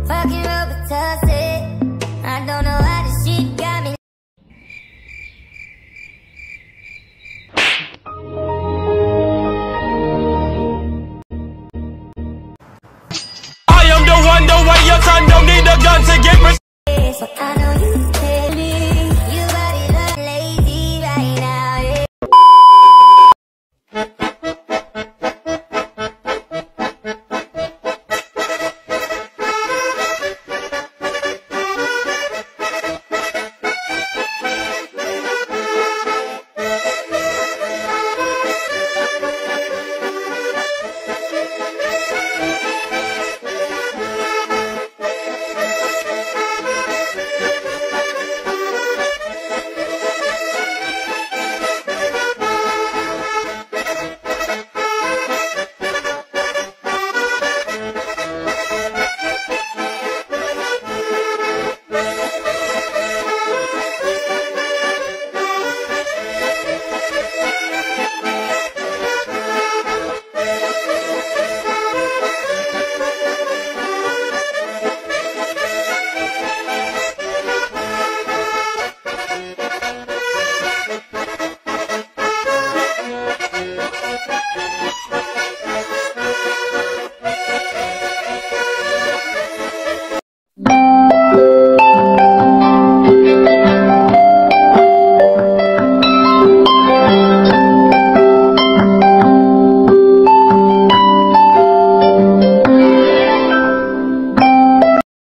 fucking Robitussin. I don't know why this shit got me. I am the one, the way your son don't need a gun to get me. But I know